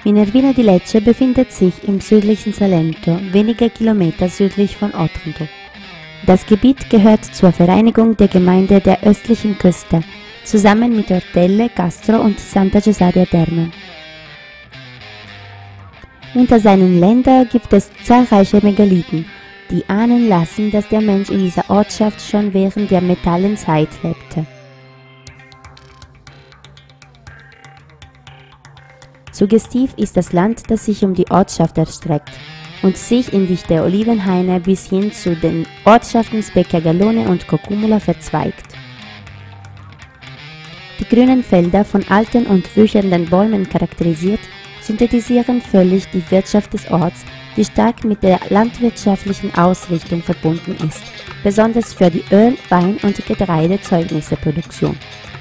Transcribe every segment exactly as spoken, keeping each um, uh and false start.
Minervino di Lecce befindet sich im südlichen Salento, wenige Kilometer südlich von Otranto. Das Gebiet gehört zur Vereinigung der Gemeinde der östlichen Küste, zusammen mit Ortelle, Castro und Santa Cesarea Terme. Unter seinen Ländern gibt es zahlreiche Megalithen, die ahnen lassen, dass der Mensch in dieser Ortschaft schon während der Metallenzeit lebte. Suggestiv ist das Land, das sich um die Ortschaft erstreckt und sich in dichte Olivenhaine bis hin zu den Ortschaften Specchiagallone und Cocumula verzweigt. Die grünen Felder, von alten und wuchernden Bäumen charakterisiert, synthetisieren völlig die Wirtschaft des Orts, die stark mit der landwirtschaftlichen Ausrichtung verbunden ist, besonders für die Öl-, Wein- und Getreidezeugnisproduktion.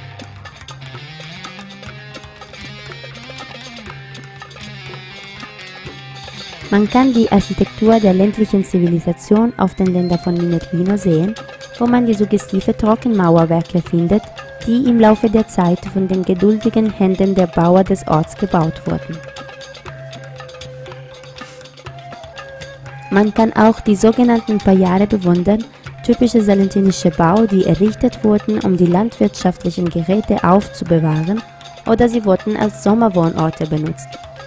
Man kann die Architektur der ländlichen Zivilisation auf den Ländern von Minervino sehen, wo man die suggestive Trockenmauerwerke findet, die im Laufe der Zeit von den geduldigen Händen der Bauern des Orts gebaut wurden. Man kann auch die sogenannten Pagliare bewundern, typische salentinische Bau, die errichtet wurden, um die landwirtschaftlichen Geräte aufzubewahren, oder sie wurden als Sommerwohnorte benutzt.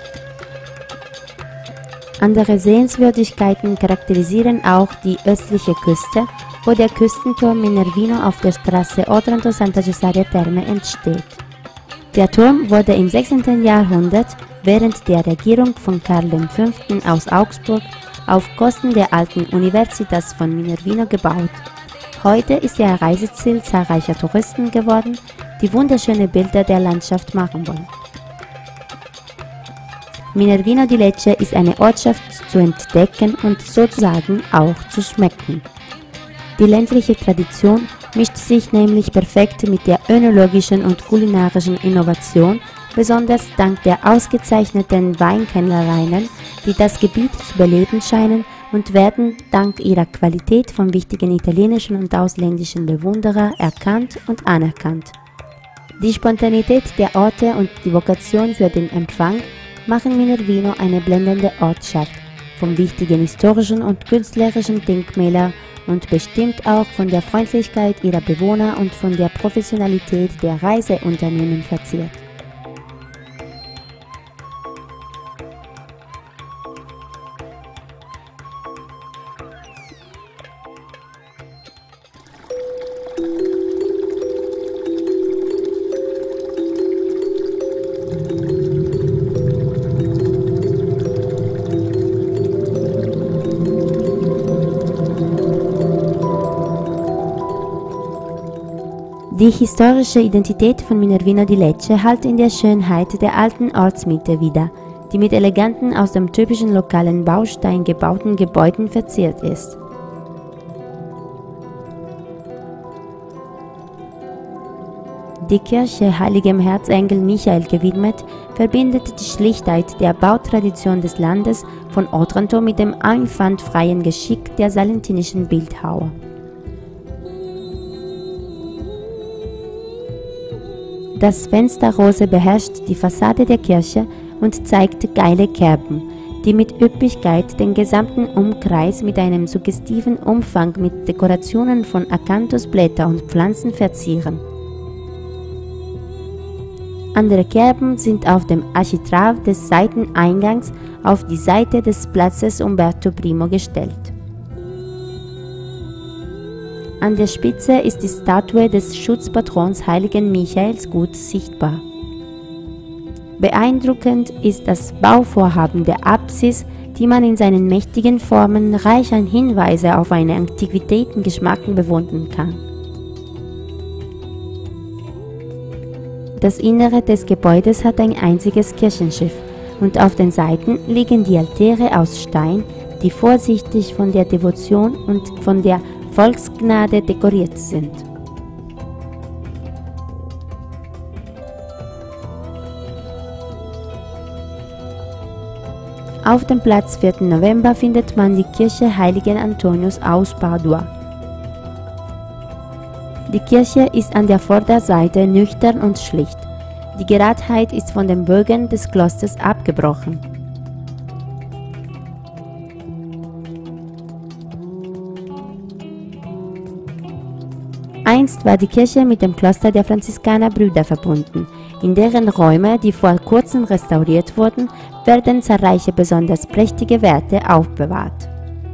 Andere Sehenswürdigkeiten charakterisieren auch die östliche Küste, wo der Küstenturm Minervino auf der Straße Otranto-Santa Cesarea Terme entsteht. Der Turm wurde im sechzehnten Jahrhundert während der Regierung von Karl der Fünfte aus Augsburg auf Kosten der alten Universitas von Minervino gebaut. Heute ist er Reiseziel zahlreicher Touristen geworden, die wunderschöne Bilder der Landschaft machen wollen. Minervino di Lecce ist eine Ortschaft zu entdecken und sozusagen auch zu schmecken. Die ländliche Tradition mischt sich nämlich perfekt mit der önologischen und kulinarischen Innovation, besonders dank der ausgezeichneten Weinkellereien, die das Gebiet zu beleben scheinen und werden dank ihrer Qualität von wichtigen italienischen und ausländischen Bewunderern erkannt und anerkannt. Die Spontanität der Orte und die Vokation für den Empfang machen Minervino eine blendende Ortschaft, von wichtigen historischen und künstlerischen Denkmälern und bestimmt auch von der Freundlichkeit ihrer Bewohner und von der Professionalität der Reiseunternehmen verziert. Die historische Identität von Minervino di Lecce hallt in der Schönheit der alten Ortsmitte wider, die mit eleganten, aus dem typischen lokalen Baustein gebauten Gebäuden verziert ist. Die Kirche Heiligem Erzengel Michael gewidmet, verbindet die Schlichtheit der Bautradition des Landes von Otranto mit dem einwandfreien Geschick der salentinischen Bildhauer. Das Fensterrose beherrscht die Fassade der Kirche und zeigt geile Kerben, die mit Üppigkeit den gesamten Umkreis mit einem suggestiven Umfang mit Dekorationen von Akanthusblätter und Pflanzen verzieren. Andere Kerben sind auf dem Architrav des Seiteneingangs auf die Seite des Platzes Umberto Primo gestellt. An der Spitze ist die Statue des Schutzpatrons Heiligen Michaels gut sichtbar. Beeindruckend ist das Bauvorhaben der Apsis, die man in seinen mächtigen Formen reich an Hinweise auf einen Antiquitätengeschmack bewundern kann. Das Innere des Gebäudes hat ein einziges Kirchenschiff und auf den Seiten liegen die Altäre aus Stein, die vorsichtig von der Devotion und von der Volksgnade dekoriert sind. Auf dem Platz vierten November findet man die Kirche Heiligen Antonius aus Padua. Die Kirche ist an der Vorderseite nüchtern und schlicht. Die Geradheit ist von den Bögen des Klosters abgebrochen. Einst war die Kirche mit dem Kloster der Franziskanerbrüder verbunden. In deren Räume, die vor kurzem restauriert wurden, werden zahlreiche besonders prächtige Werke aufbewahrt.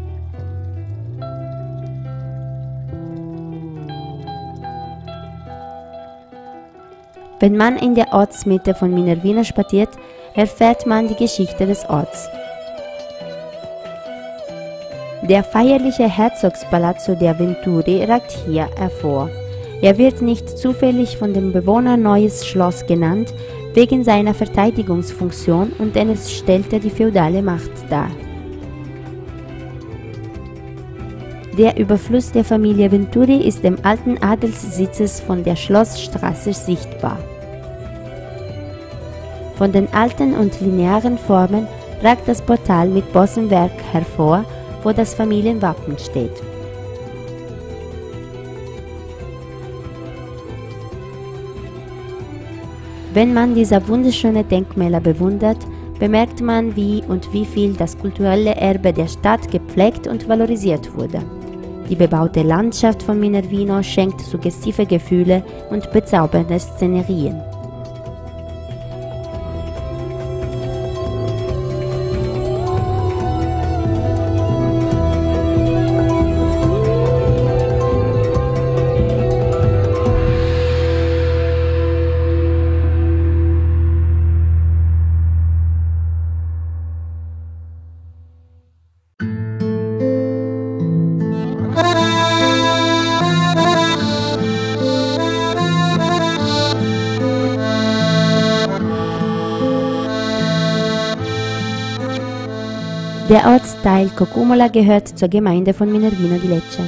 Wenn man in der Ortsmitte von Minervino spaziert, erfährt man die Geschichte des Orts. Der feierliche Herzogspalazzo der Venturi ragt hier hervor. Er wird nicht zufällig von den Bewohnern Neues Schloss genannt, wegen seiner Verteidigungsfunktion, und denn es stellte die feudale Macht dar. Der Überfluss der Familie Venturi ist dem alten Adelssitzes von der Schlossstraße sichtbar. Von den alten und linearen Formen ragt das Portal mit Bossenwerk hervor, wo das Familienwappen steht. Wenn man diese wunderschönen Denkmäler bewundert, bemerkt man, wie und wie viel das kulturelle Erbe der Stadt gepflegt und valorisiert wurde. Die bebaute Landschaft von Minervino schenkt suggestive Gefühle und bezaubernde Szenerien. Der Ortsteil Cocumula gehört zur Gemeinde von Minervino di Lecce.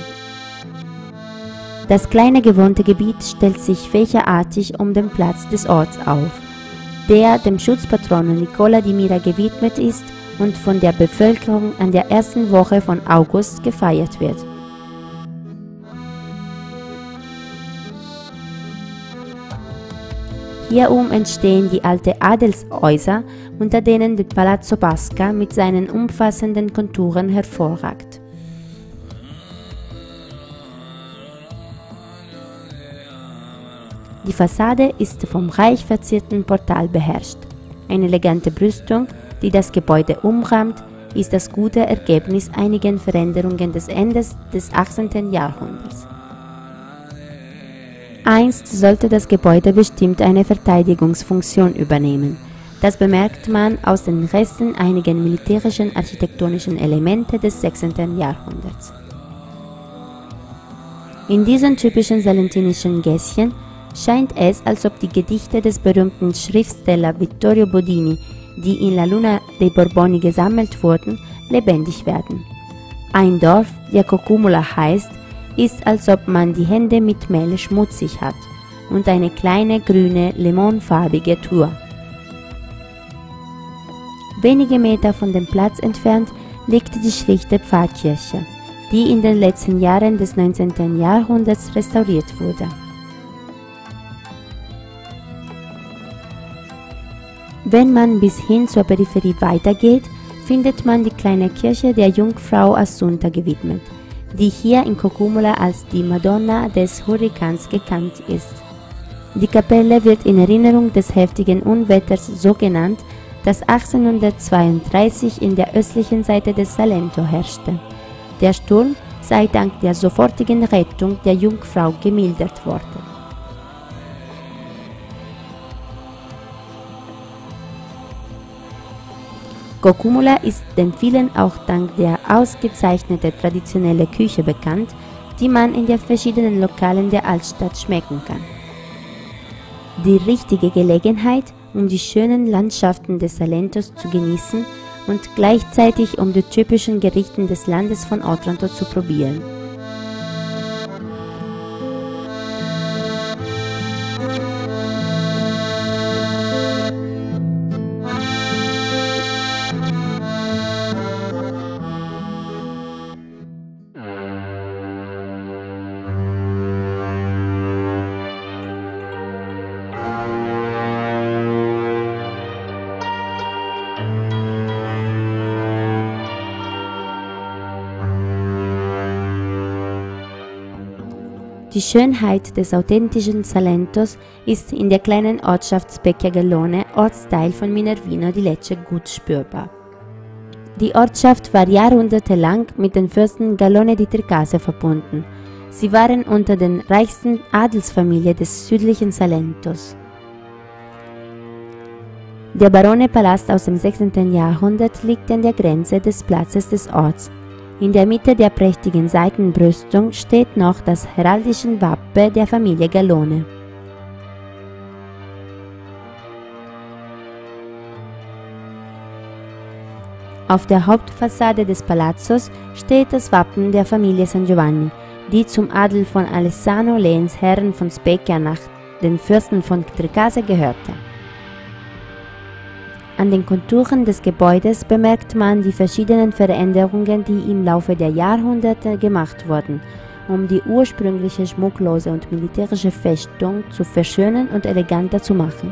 Das kleine gewohnte Gebiet stellt sich fächerartig um den Platz des Orts auf, der dem Schutzpatronen Nicola di Mira gewidmet ist und von der Bevölkerung an der ersten Woche von August gefeiert wird. Hierum entstehen die alten Adelshäuser, unter denen der Palazzo Pasca mit seinen umfassenden Konturen hervorragt. Die Fassade ist vom reich verzierten Portal beherrscht. Eine elegante Brüstung, die das Gebäude umrahmt, ist das gute Ergebnis einigen Veränderungen des Endes des achtzehnten Jahrhunderts. Einst sollte das Gebäude bestimmt eine Verteidigungsfunktion übernehmen. Das bemerkt man aus den Resten einiger militärischen architektonischen Elemente des sechzehnten Jahrhunderts. In diesen typischen salentinischen Gässchen scheint es, als ob die Gedichte des berühmten Schriftstellers Vittorio Bodini, die in La Luna dei Borboni gesammelt wurden, lebendig werden. Ein Dorf, der Cocumula heißt, ist, als ob man die Hände mit Mehl schmutzig hat, und eine kleine grüne, lemonfarbige Tour. Wenige Meter von dem Platz entfernt liegt die schlichte Pfarrkirche, die in den letzten Jahren des neunzehnten Jahrhunderts restauriert wurde. Wenn man bis hin zur Peripherie weitergeht, findet man die kleine Kirche der Jungfrau Assunta gewidmet, die hier in Cocumula als die Madonna des Hurrikans gekannt ist. Die Kapelle wird in Erinnerung des heftigen Unwetters so genannt, das achtzehnhundertzweiunddreißig in der östlichen Seite des Salento herrschte. Der Sturm sei dank der sofortigen Rettung der Jungfrau gemildert worden. Cocumula ist den vielen auch dank der ausgezeichneten traditionellen Küche bekannt, die man in den verschiedenen Lokalen der Altstadt schmecken kann. Die richtige Gelegenheit, um die schönen Landschaften des Salentos zu genießen und gleichzeitig um die typischen Gerichte des Landes von Otranto zu probieren. Die Schönheit des authentischen Salentos ist in der kleinen Ortschaft Specchia Gallone, Ortsteil von Minervino di Lecce, gut spürbar. Die Ortschaft war jahrhundertelang mit den Fürsten Gallone di Tricase verbunden. Sie waren unter den reichsten Adelsfamilien des südlichen Salentos. Der Barone-Palast aus dem sechzehnten Jahrhundert liegt an der Grenze des Platzes des Orts. In der Mitte der prächtigen Seitenbrüstung steht noch das heraldische Wappen der Familie Gallone. Auf der Hauptfassade des Palazzos steht das Wappen der Familie San Giovanni, die zum Adel von Alessano, Lehensherren von Specchia nach den Fürsten von Tricase gehörte. An den Konturen des Gebäudes bemerkt man die verschiedenen Veränderungen, die im Laufe der Jahrhunderte gemacht wurden, um die ursprüngliche schmucklose und militärische Festung zu verschönern und eleganter zu machen.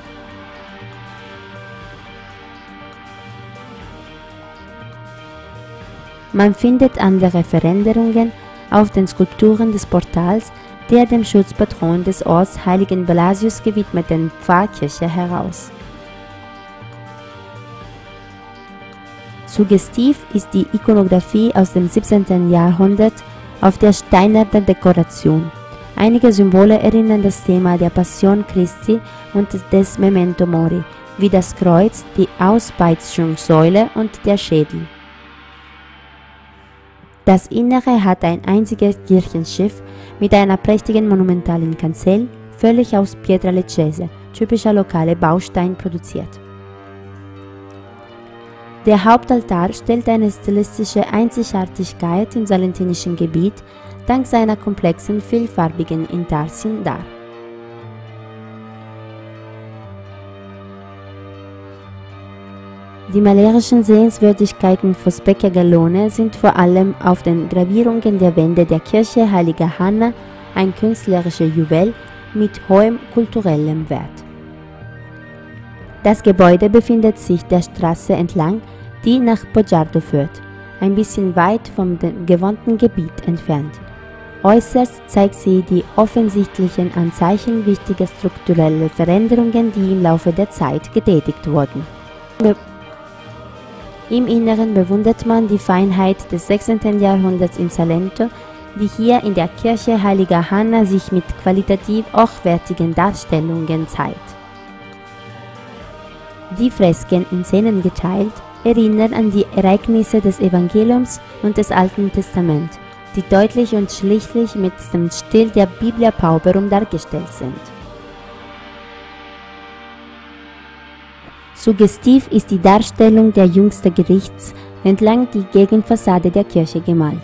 Man findet andere Veränderungen auf den Skulpturen des Portals der dem Schutzpatron des Orts Heiligen Blasius gewidmeten Pfarrkirche heraus. Suggestiv ist die Ikonographie aus dem siebzehnten Jahrhundert auf der steinernen Dekoration. Einige Symbole erinnern das Thema der Passion Christi und des Memento Mori, wie das Kreuz, die Auspeitschungssäule und der Schädel. Das Innere hat ein einziges Kirchenschiff mit einer prächtigen monumentalen Kanzel, völlig aus Pietra Leccese, typischer lokale Baustein, produziert. Der Hauptaltar stellt eine stilistische Einzigartigkeit im salentinischen Gebiet dank seiner komplexen, vielfarbigen Intarsien dar. Die malerischen Sehenswürdigkeiten von Specchia Gallone sind vor allem auf den Gravierungen der Wände der Kirche Heiliger Hanna ein künstlerisches Juwel mit hohem kulturellem Wert. Das Gebäude befindet sich der Straße entlang, die nach Poggio führt, ein bisschen weit vom gewohnten Gebiet entfernt. Äußerst zeigt sie die offensichtlichen Anzeichen wichtiger struktureller Veränderungen, die im Laufe der Zeit getätigt wurden. Im Inneren bewundert man die Feinheit des sechzehnten Jahrhunderts im Salento, die hier in der Kirche Heiliger Hanna sich mit qualitativ hochwertigen Darstellungen zeigt. Die Fresken in Szenen geteilt erinnern an die Ereignisse des Evangeliums und des Alten Testaments, die deutlich und schlichtlich mit dem Stil der Biblia Pauperum dargestellt sind. Suggestiv ist die Darstellung der jüngsten Gerichts entlang die Gegenfassade der Kirche gemalt.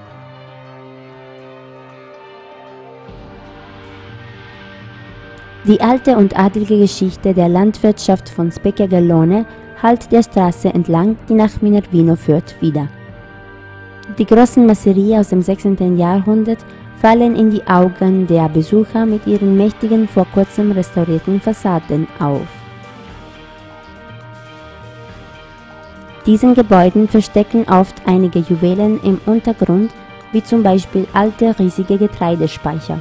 Die alte und adlige Geschichte der Landwirtschaft von Specchia Gallone hallt der Straße entlang, die nach Minervino führt, wieder. Die großen Masserie aus dem sechzehnten Jahrhundert fallen in die Augen der Besucher mit ihren mächtigen, vor kurzem restaurierten Fassaden auf. Diesen Gebäuden verstecken oft einige Juwelen im Untergrund, wie zum Beispiel alte, riesige Getreidespeicher.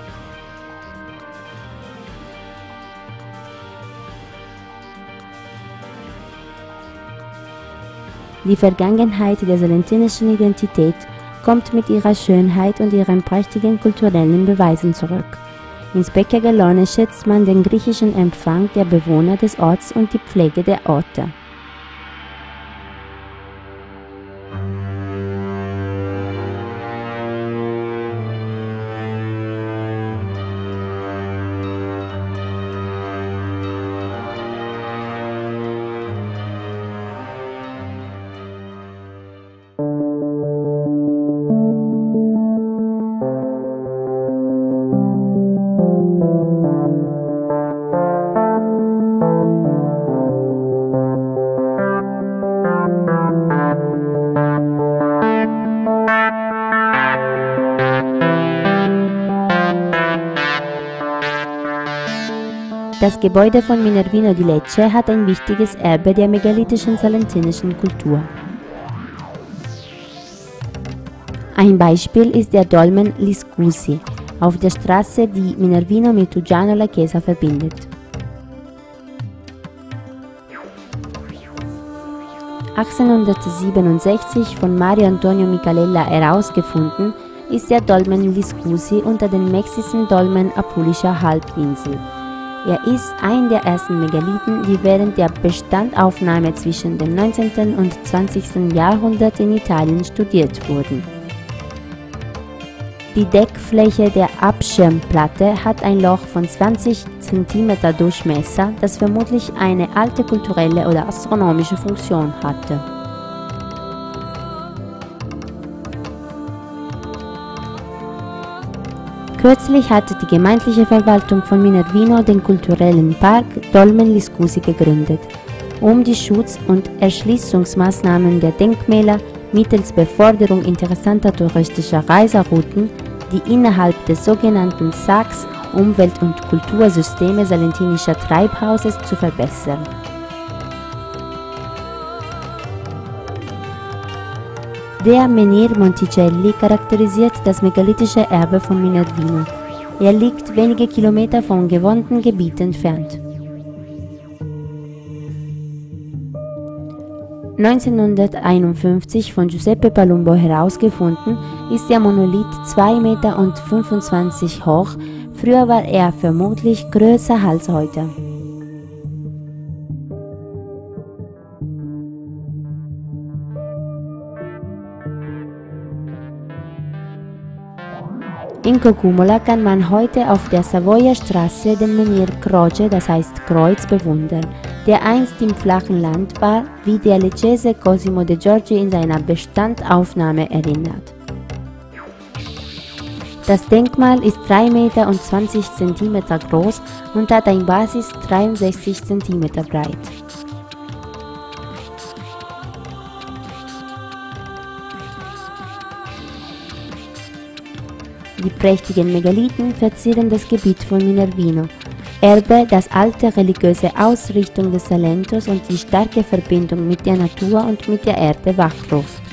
Die Vergangenheit der salentinischen Identität kommt mit ihrer Schönheit und ihren prächtigen kulturellen Beweisen zurück. In Specchia Gallone schätzt man den griechischen Empfang der Bewohner des Orts und die Pflege der Orte. Das Gebäude von Minervino di Lecce hat ein wichtiges Erbe der megalithischen salentinischen Kultur. Ein Beispiel ist der Dolmen Liscusi, auf der Straße, die Minervino mit Uggiano La Chiesa verbindet. achtzehnhundertsiebenundsechzig von Mario Antonio Micalella herausgefunden, ist der Dolmen Liscusi unter den mächtigsten Dolmen Apulischer Halbinsel. Er ist ein der ersten Megalithen, die während der Bestandaufnahme zwischen dem neunzehnten und zwanzigsten Jahrhundert in Italien studiert wurden. Die Deckfläche der Abschirmplatte hat ein Loch von zwanzig Zentimeter Durchmesser, das vermutlich eine alte kulturelle oder astronomische Funktion hatte. Kürzlich hatte die gemeindliche Verwaltung von Minervino den kulturellen Park Dolmen Liscusi gegründet, um die Schutz- und Erschließungsmaßnahmen der Denkmäler mittels Beförderung interessanter touristischer Reiserouten, die innerhalb des sogenannten S A Cs Umwelt- und Kultursysteme Salentinischer Treibhauses zu verbessern. Der Menhir Monticelli charakterisiert das megalithische Erbe von Minervino. Er liegt wenige Kilometer vom bewohnten Gebiet entfernt. neunzehnhunderteinundfünfzig von Giuseppe Palumbo herausgefunden, ist der Monolith zwei Meter fünfundzwanzig hoch, früher war er vermutlich größer als heute. In Cocumola kann man heute auf der Savoia-Straße den Menhir Croce, das heißt Kreuz, bewundern, der einst im flachen Land war, wie der Leccese Cosimo de Giorgi in seiner Bestandaufnahme erinnert. Das Denkmal ist drei Meter zwanzig Zentimeter groß und hat eine Basis dreiundsechzig Zentimeter breit. Die prächtigen Megalithen verzieren das Gebiet von Minervino, Erbe, das alte religiöse Ausrichtung des Salentos und die starke Verbindung mit der Natur und mit der Erde wachruft.